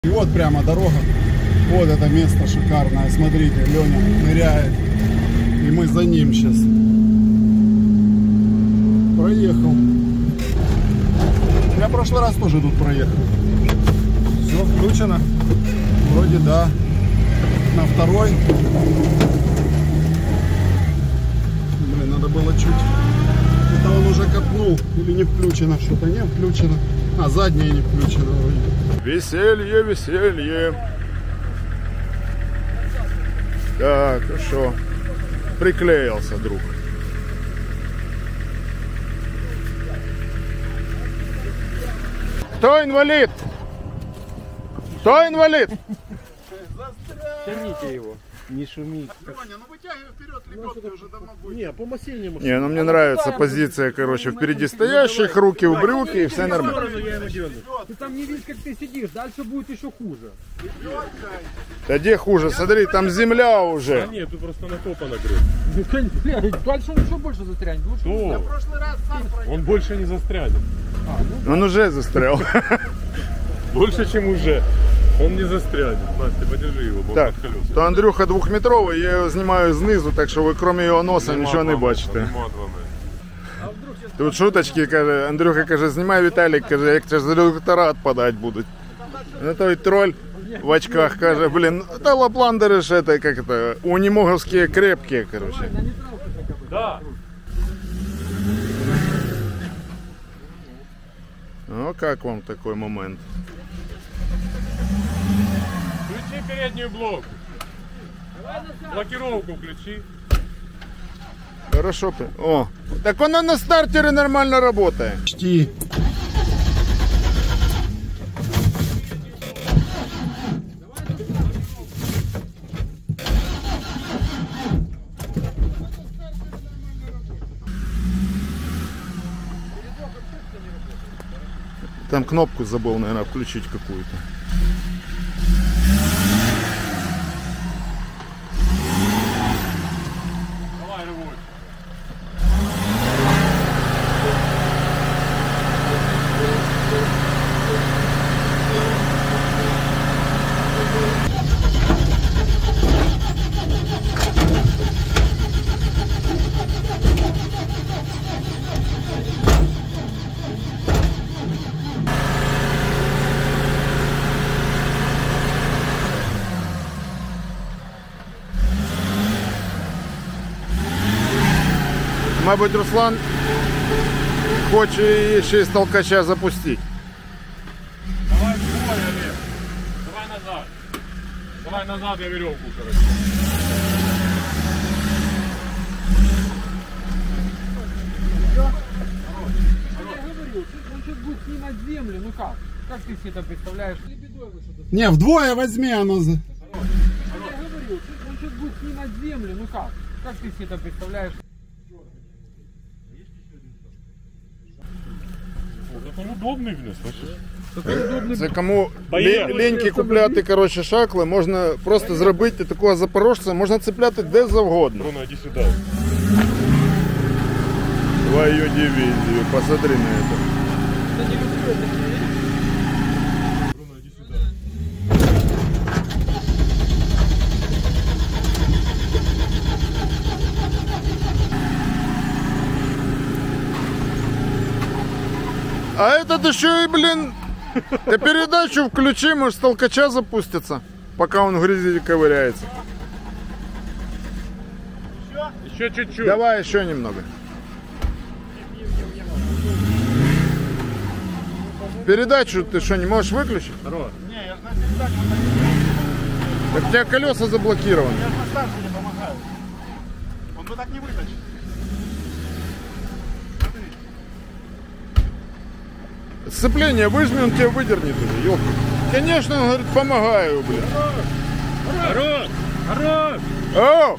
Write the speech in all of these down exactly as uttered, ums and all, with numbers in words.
И вот прямо дорога. Вот это место шикарное. Смотрите, Леня ныряет. И мы за ним сейчас. Проехал. Я в прошлый раз тоже тут проехал. Все включено. Вроде да. На второй. Блин, надо было чуть. Это он уже копнул. Или не включено. Что-то не включено. А заднее не включено вроде. Веселье, веселье. Так, хорошо. Приклеился, друг. Кто инвалид? Кто инвалид? Тяните его, не шумите. Леня, ну вытягивай вперед, лебедки уже давно будет. Не, по массивному. Не, ну мне нравится позиция, короче, впереди стоящих, руки в брюки и все нормально. Ты там не видишь, как ты сидишь, дальше будет еще хуже. Да где хуже? Смотри, там земля А уже. нет, тут просто натопа накрыт. Ну, конечно, дальше он еще больше застрянет. Лучше То, В прошлый раз сам проехал. он больше не застрянет. Он уже застрял. Больше, чем уже. Он не застрянет. Настя, подержи его, бо Так, под колеса. то Андрюха двохметровий, я його знімаю знизу, так що ви крім його носа Нема нічого не два бачите. метра, нема два метра. Тут шуточки, каже, Андрюха каже, знімай Віталік, каже, як це ж редуктора відпадати будуть. Ну той троль в очках каже, блін, та лапландери ж это, как это, унімоговські крепкі, короче. Да. Ну, как вам такой момент? Включи переднюю блоку. Блокировку включи. Хорошо. О, так воно на стартере нормально работает. Почти. Там кнопку забыл, наверное, включить какую-то. Давай, рывок. Мабуть, Руслан хоче ще із толкача запустити. Давай двое, Олег. Давай назад. Давай назад, я веревку, короче. Я говорю, он сейчас будет снимать землю, ну как? Как ты себе это представляешь? Лебедой вы что-то. Не, вдвое возьми оно. за- Я говорю, он сейчас будет снимать землю, ну как? Как ты себе это представляешь? Вот это удобный, блин, слышишь? Це кому Поїхали. лі- ліньки купляти, коротше, шакли, можна просто зробити такого запорожця, можна цепляти де завгодно. Bruno, иди сюда. Твою дивізію, посмотри на это. Bruno, иди сюда. А этот еще и, блин, ты передачу включи, может, с толкача запустится, пока он в грязи ковыряется. Еще чуть-чуть. Давай еще немного. Передачу ты что, не можешь выключить? Здорово. Не, я же на передачу. Так у тебя колеса заблокированы. Я же на старте не помогаю. Он бы так не вытащит. Смотри. Сцепление выжми, он тебя выдернет уже, ёлка. Конечно, он говорит, помогаю, блин. Хорош! Хорош! О!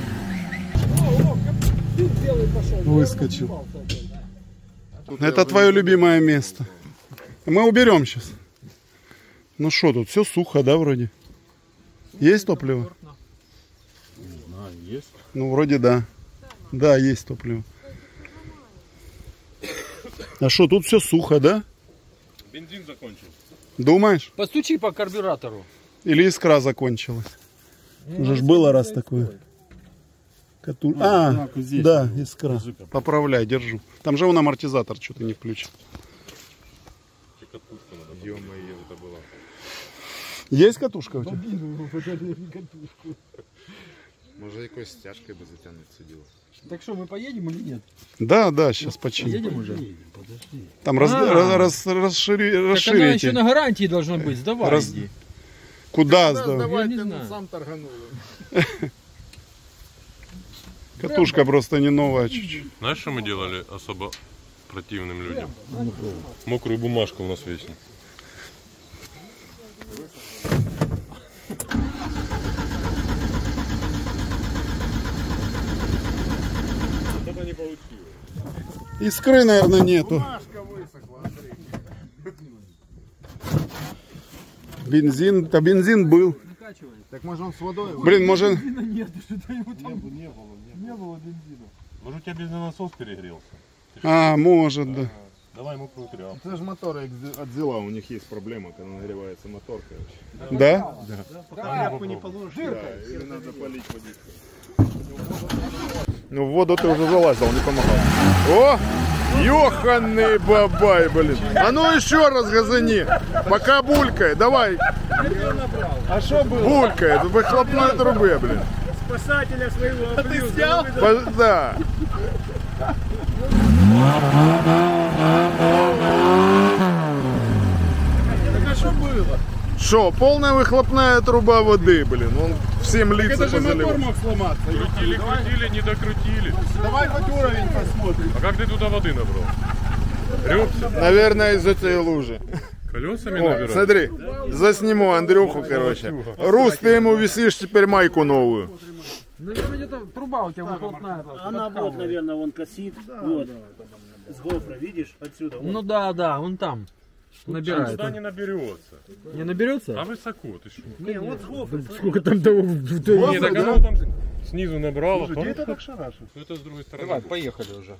Выскочил. Это твое любимое место. Мы уберем сейчас. Ну что тут, все сухо, да, вроде? Есть топливо? Не знаю, есть. Ну, вроде да. Да, есть топливо. А что, тут все сухо, да? Бензин закончился. Думаешь? Постучи по карбюратору. Или искра закончилась? Уже ж было раз такое. Кату... А, да, искра. Поправляй, держу. Там же он амортизатор что-то не включил. Ё-моё, это было. Есть катушка у тебя? Може якоюсь стяжкою би затягнути це діло. Так что, мы поедем или нет? Да, да, сейчас починим. Едем уже? Там раз, А. раз, раз, расшири, Так она расширите. еще на гарантии должна быть. Сдавай. Раз- иди. Куда Да, сдавать? давай, не ти знаю. сам торганув. Катушка просто не новая чуть-чуть. Знаешь, что мы делали особо противным людям? Мокрую бумажку у нас вечно. Это не получилось. Искры, наверное, нету. Машка висохла, Андрій. Бензин, да бензин был. Так може він з водою? Блин, может... Может, у тебя бензонасос перегрелся? А, может, да. Давай мокрую тряпку. Це ж мотор як від зіла, у них є проблема, коли нагрівається мотор, короче. Да? Тряпку не положишь. Да, или надо полить водичкой. Ну в воду ты уже залазил, не помогал. О! Ёханый бабай, блин. А ну еще раз газани. Пока булькает, давай. А что было? Булькает, в выхлопной трубе, блин. Спасателя своего. А ты снял? По- Да. Так а что было? Шо, полная выхлопная труба воды, блин. Он всем лица позаливал. мог сломаться. Крутили, крутили, не докрутили. Давай хоть уровень посмотрим. А как ты туда воды набрал? Рёбся? Наверное, из этой лужи. Колесами О, набирал? смотри, засниму Андрюху, короче. Рус, ты ему висишь теперь майку новую. Наверное, где-то труба у тебя выхлопная. Она вот, наверное, вон косит. Вот. С гофра, видишь? Отсюда. Ну да, да, он там. Набирает. Сюда не наберется. Не наберется? А высоко, ты что? Не, вот с гофра. Сколько там того? Не, так оно там снизу набрало. Где это потом- так шарашит? Ну, это с другой стороны. Давай, поехали уже.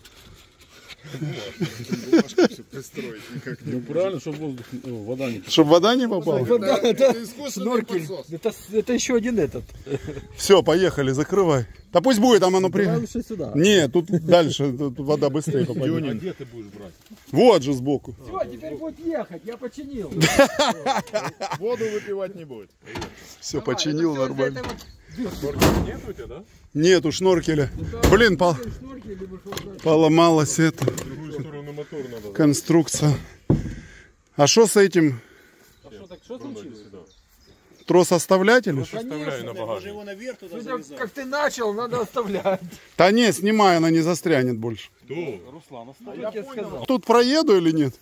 Ну правильно, чтобы воздух, ну, вода не... Чтоб вода не попала? Да, это сноркель. Это, это еще один этот. Все, поехали, закрывай. Да пусть будет, там оно при... Лучше сюда. Не, тут дальше, тут вода быстрее попадет. Где ты будешь брать? Вот же сбоку. Все, теперь будет ехать, я починил. Воду выпивать не будет. Все, починил нормально. Нет у тебя, да? Нету шноркеля. Блин, пол- поломалась эта В другую сторону мотор надо. конструкция. А что с этим? Что так, что случилось? Трос оставлять или что? Оставляю на Можно багажник. его наверх туда Судя, завязать. как ты начал, надо оставлять. Да не, снимай, она не застрянет больше. Кто? Я тебе сказал. Тут проеду или нет?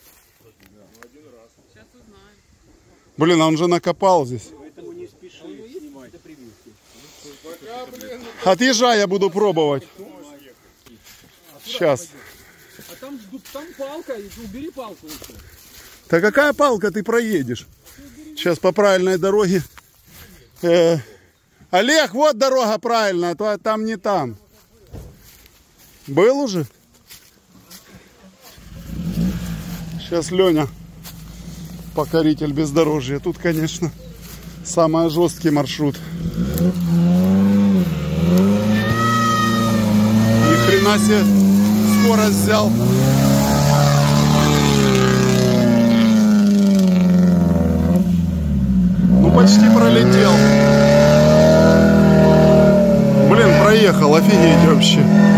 Блин, а он же накопал здесь. Поэтому не спеши снимать. Отъезжай, я буду пробовать. Сейчас. А там, там палка, убери палку лучше. Да какая палка, ты проедешь? Сейчас по правильной дороге. Э, Олег, вот дорога правильная, то там не там. Был уже? Сейчас Леня, покоритель бездорожья. Тут, конечно, самый жесткий маршрут. Ни хрена себе скорость взял. Ну, почти пролетел. Блин, проехал, офигеть вообще.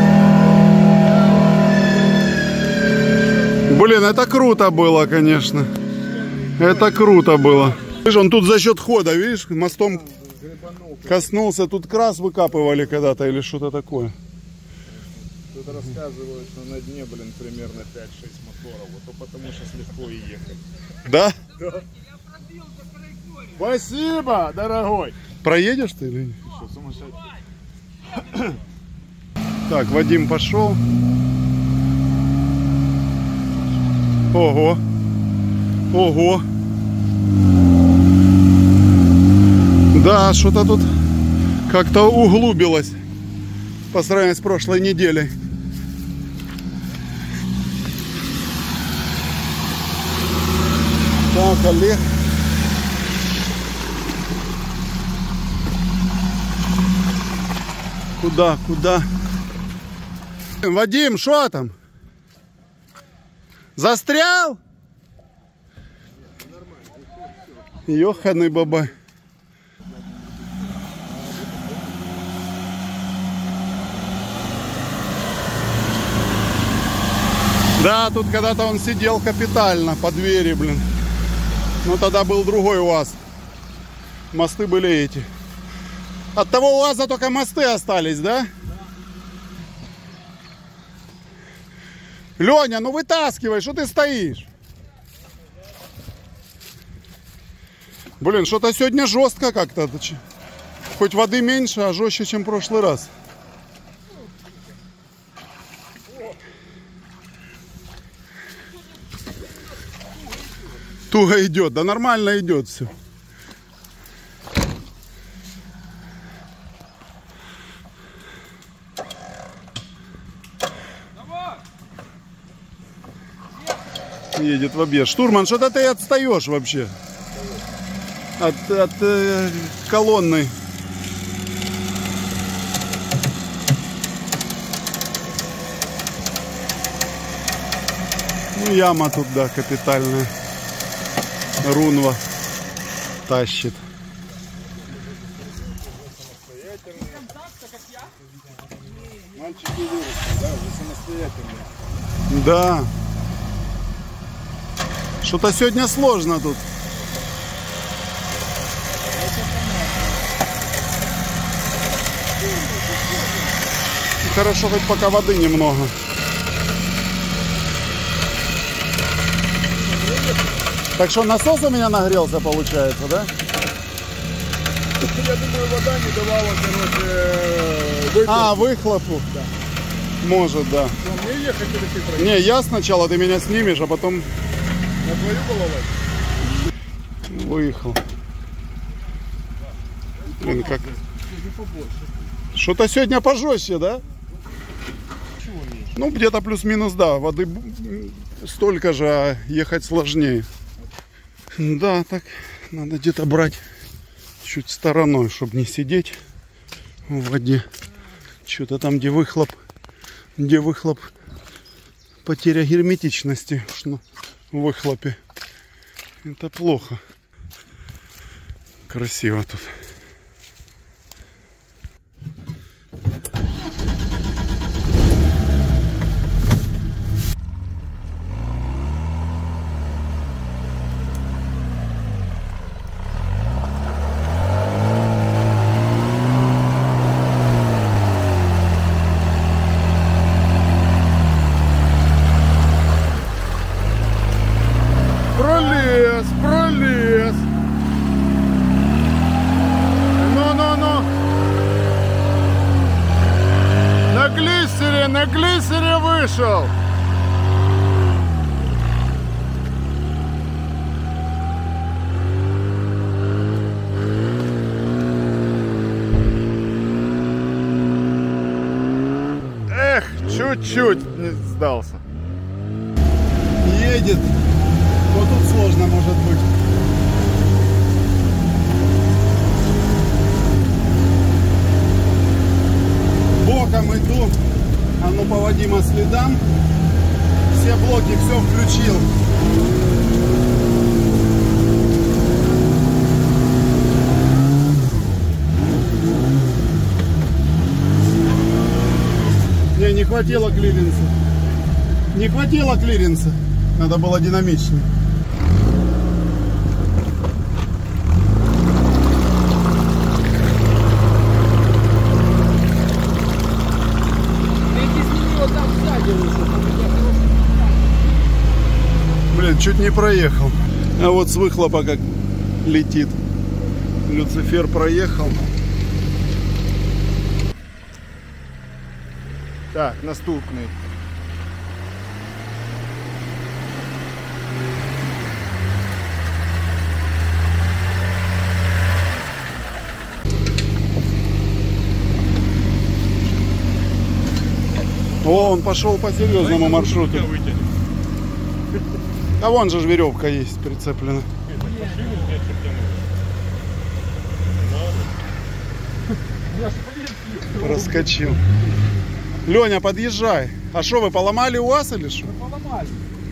Блин, это круто было, конечно. Это круто было. Видишь, он тут за счет хода, видишь, мостом коснулся. Тут крас выкапывали когда-то или что-то такое. Тут рассказывают, что на дне, блин, примерно пять-шесть моторов. Вот то потому сейчас легко и ехать. Да? Спасибо, дорогой. Проедешь ты или нет? Что, сумасшедший? Так, Вадим пошел. Ого. Ого. Да, что-то тут как-то углубилось по сравнению с прошлой неделей. Так, Олег. Куда, куда? Вадим, что там? Застрял? Ёханый бабай. Да, тут когда-то он сидел капитально по двери, блин. Но тогда был другой УАЗ. Мосты были эти. От того УАЗа только мосты остались, да? Леня, ну вытаскивай, что ты стоишь? Блин, что-то сегодня жестко как-то. Хоть воды меньше, а жестче, чем в прошлый раз. Туго идет, да нормально идет все. Едет в объезд. Штурман, что-то ты отстаешь вообще от, от э, колонны. Ну, яма тут, да, капитальная. Рунва тащит. Мальчики вырастут, да, уже самостоятельные. Да. Что-то сегодня сложно тут. Хорошо, хоть пока воды немного. Так что насос у меня нагрелся, получается, да? Я думаю, вода не давала, короче, выхлоп. А, выхлопу? Да. Может, да. Что, мне ехать или ты проехать? Не, я сначала, ты меня снимешь, а потом На твою голову? выехал. Блин, как... Что-то сегодня пожестче, да? Ну, где-то плюс-минус, да. Воды столько же, а ехать сложнее. Да, так надо где-то брать чуть стороной, чтобы не сидеть в воде. Что-то там, где выхлоп, где выхлоп, потеря герметичности в выхлопе. Это плохо. Красиво тут. Пролез, пролез. Ну-ну-ну. На глиссере, на глиссере вышел. Эх, чуть-чуть не сдался. Едет. Вот тут сложно может быть. Боком иду. А ну по Вадима следам. Все блоки, все включил. Не, не хватило клиренса. Не хватило клиренса. Надо было динамичнее. Блин, чуть не проехал. А вот с выхлопа как летит. Люцифер проехал. Так, наступний. О, он пошел по серьезному маршруту. А вон же ж веревка есть прицеплена. Проскочил. Леня, подъезжай. А что, вы поломали УАЗ или что? Поломали.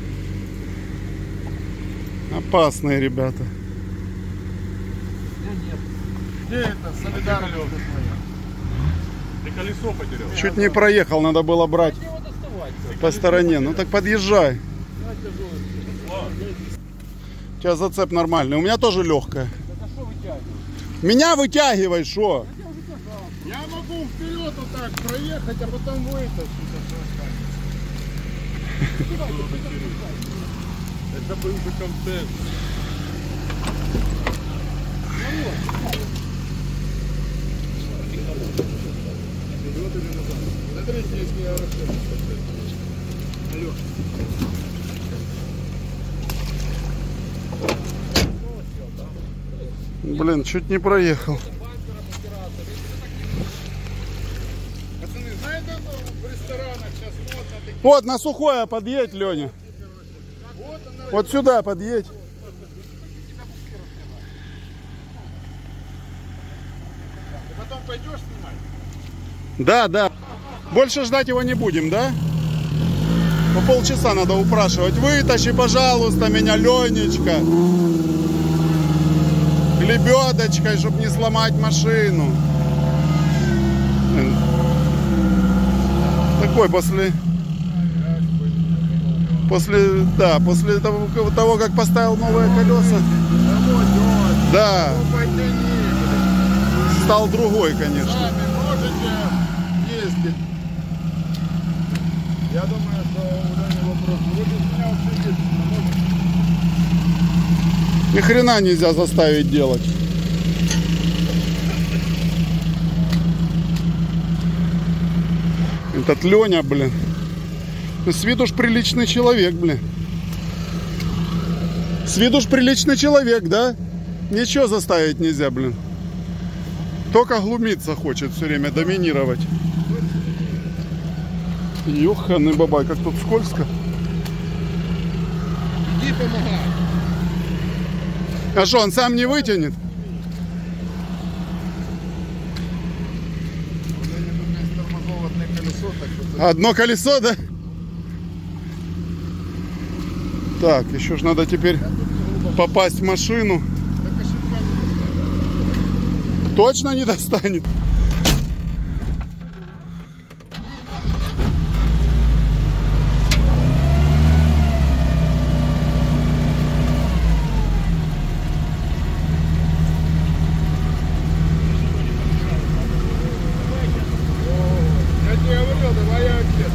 Опасные ребята. Где это? Солидарный. Ты колесо потерял. Чуть не проехал, надо было брать Где его доставать? по стороне. Ну так подъезжай. У тебя зацеп нормальный. У меня тоже легкая. Это что вытягиваешь? Меня вытягивай, что? Я могу вперед вот так проехать, а потом вытащить. Это был бы контент. Смотрите, если я расскажу. Алло. Блин, чуть не проехал. Пацаны, знаете, в ресторанах сейчас модно такие. Вот на Сухое подъедь, Леня. Вот она. Вот сюда подъедь. Потом пойдешь снимать? Да, да. Больше ждать его не будем, да? По полчаса надо упрашивать. Вытащи, пожалуйста, меня, Ленечка. Лебедочкой, чтобы не сломать машину. Такой после... После, да, после того, того, как поставил новые колеса. Да, стал другой, конечно. Сами можете ездить. Я думаю, что уже не вопрос. Вот из меня вообще ездить не может. Ни хрена нельзя заставить делать. Этот Леня, блин. С виду ж приличный человек, блин. С виду ж приличный человек, да? Ничего заставить нельзя, блин. Только глумиться хочет все время, доминировать. Ёханый бабай, как тут скользко. Иди помогай. А что, он сам не вытянет? Одно колесо, да? Так, еще ж надо теперь попасть в машину. Точно не достанет? Я тебе говорил, давай я отец.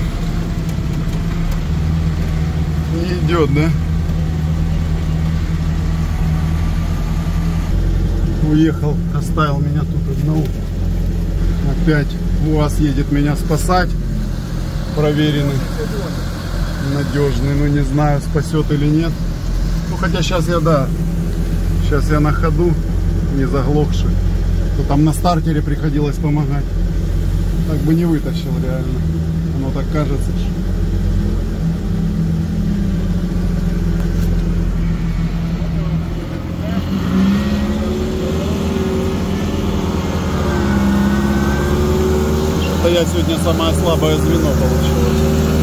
Не идет, да? Уехал, оставил меня тут одного. Опять УАЗ едет меня спасать. Проверенный, надежный. Ну не знаю, спасет или нет. Ну хотя сейчас я, да, сейчас я на ходу, не заглохший. То там на стартере приходилось помогать. Так бы не вытащил реально. Оно так кажется. Что-то я сегодня самое слабое звено получилось.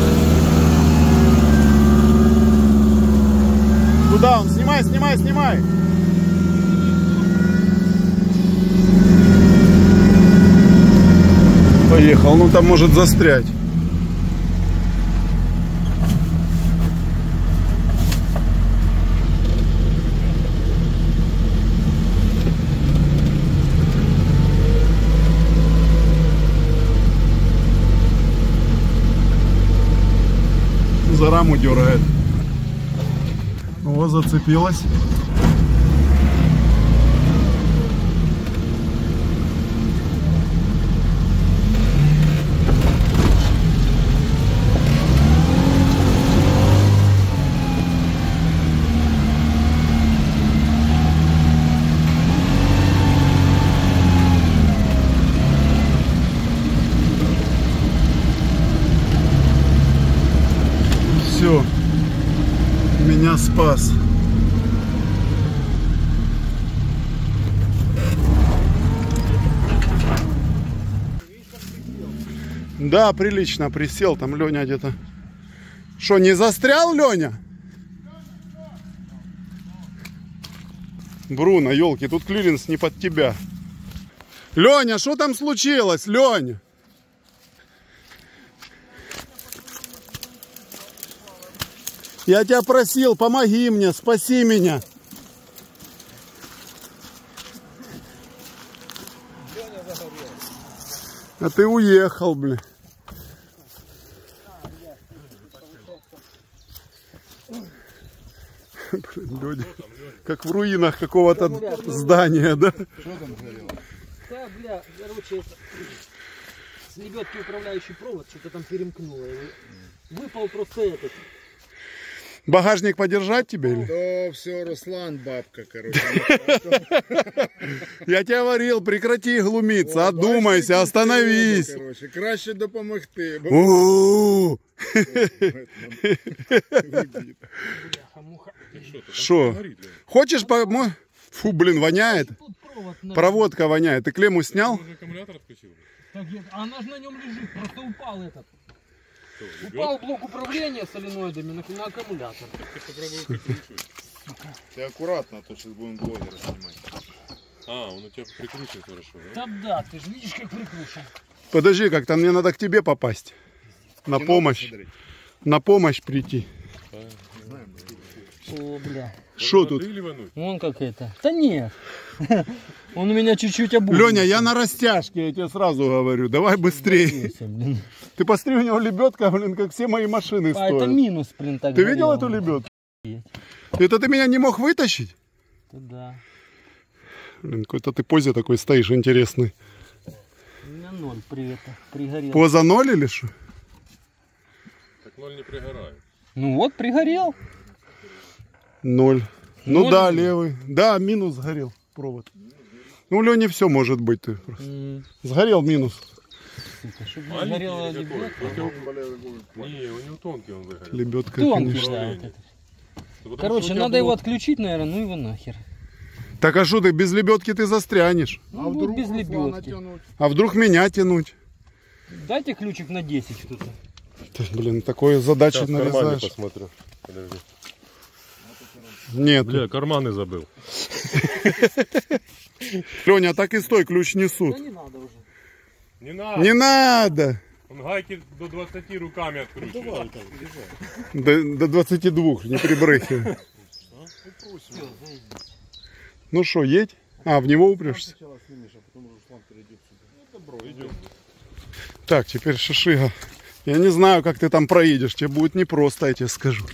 Куда он? Снимай, снимай, снимай! Поехал, ну там может застрять. За раму дергает. О, зацепилась. Все, меня спас. Да, прилично присел. Там Леня где-то. Что, не застрял, Леня? Бруно, елки, тут клиренс не под тебя. Леня, что там случилось, Леня? Я тебя просил, помоги мне, спаси меня. А ты уехал, блин. Блин, люди, как в руинах какого-то здания, да? Да, бля, короче, с лебедки управляющий провод, что-то там перемкнуло. Выпал просто этот. Багажник подержать тебе или? Да, все, Руслан, бабка, короче. Я тебе говорил, прекрати глумиться, одумайся, остановись. Короче, краще допомогти. У-у-у. Что? Хочешь помочь? Фу, блин, воняет. Проводка воняет. Ты клемму снял? Аккумулятор отключил? Так, а она же на нем лежит, просто упал этот. Упал блок управления соленоидами на, на аккумулятор. Ты аккуратно, а то сейчас будем блогера снимать. А, он у тебя прикручен хорошо, да? Да, да, ты же видишь, как прикручен. Подожди, как-то мне надо к тебе попасть. На помощь. На помощь прийти. О, бля. Что тут? Вон как это. Да нет. Он у меня чуть-чуть обугли. Леня, я на растяжке, я тебе сразу говорю. Давай быстрее. Ты посмотри, у него лебедка, блин, как все мои машины А стоят. это минус, блин, так. Ты видел эту лебедку? Это ты меня не мог вытащить? Да. Блин, какой-то ты позе такой стоишь интересный. У меня ноль при это, пригорел. Поза ноль или что? Так ноль не пригорает. Ну вот, пригорел. Ноль. Ну Ноль? да, левый. Да, минус сгорел провод. Ну, у Лени все может быть. Ты просто. М, Сгорел минус. сука, чтобы не Маленький сгорела или какой? лебедка. Не, у него тонкий он загорел. Лебедка, Тонкий, конечно. да, вот это. Потому Короче, что у тебя надо его блок- отключить, наверное, ну его нахер. Так а что ты, без лебедки ты застрянешь? Ну, будет без лебедки. А вдруг меня тянуть? Дайте ключик на десять кто-то. Ты, блин, такое задачи Сейчас в кармане нарезаешь. посмотрю. Подожди. Нет. Бля, карманы забыл. Леня, так и стой, ключ Да несут. не надо уже. Не надо. Не надо. Он гайки до двадцати руками откручивает. До, до двадцати двух, не прибрыхивай. Ну что, едь? А, в него упрешься? Так, теперь Шишига. Я не знаю, как ты там проедешь. Тебе будет непросто, я тебе скажу.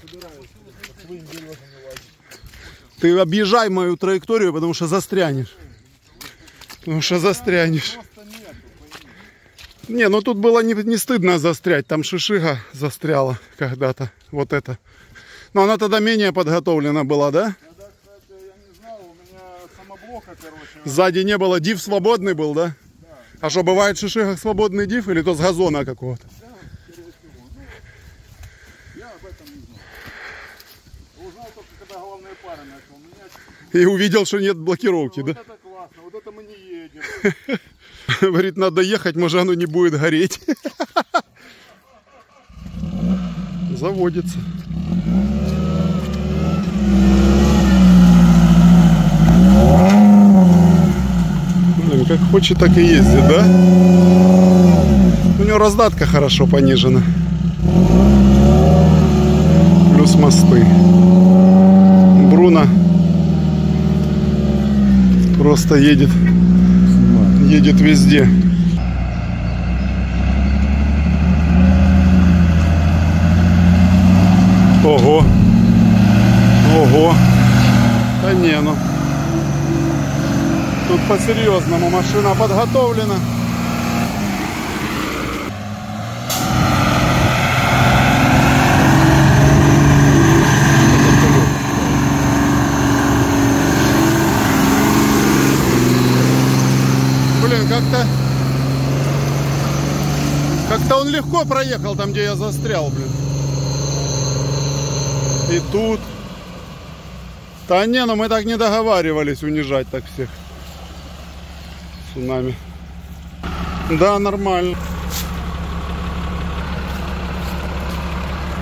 Ты объезжай мою траекторию, потому что застрянешь. Потому что застрянешь. Не, ну тут было не, не стыдно застрять. Там Шишига застряла когда-то. Вот это. Но она тогда менее подготовлена была, да? Сзади не было. Див свободный был, да? А что, бывает в Шишигах свободный див или то с газона какого-то? И увидел, что нет блокировки, да? Это классно, вот это мы не едем. Говорит, надо ехать, может оно не будет гореть. Заводится. Блин, как хочет, так и ездит, да? У него раздатка хорошо понижена. Плюс мосты. Бруно просто едет. Едет везде. Ого. Ого. Да не, ну. Тут по-серьезному машина подготовлена. Блин, как-то... Как-то он легко проехал там, где я застрял, блин. И тут... Да не, ну мы так не договаривались унижать так всех. Цунами. Да, нормально.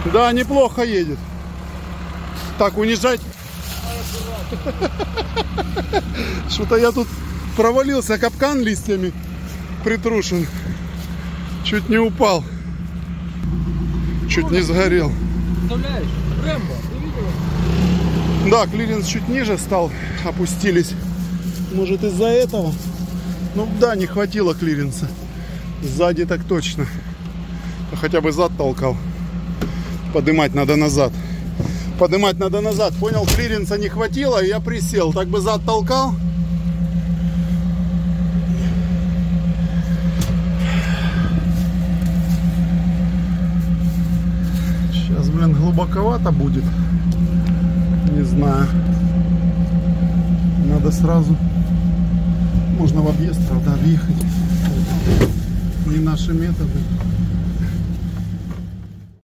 Да, неплохо едет. Так, унижать. Что-то я тут провалился, капкан листьями притрушен. Чуть не упал. Чуть не сгорел. Представляешь? Рэмбо, ты видела? Да, клиренс чуть ниже стал, опустились. Может, из-за этого? Ну да, не хватило клиренса. Сзади так точно. Хотя бы зад толкал. Подымать надо назад. Подымать надо назад. Понял, клиренса не хватило, и я присел. Так бы зад толкал. Сейчас, блин, глубоковато будет. Не знаю. Надо сразу. Можно в объезд, правда, объехать. Не наши методы.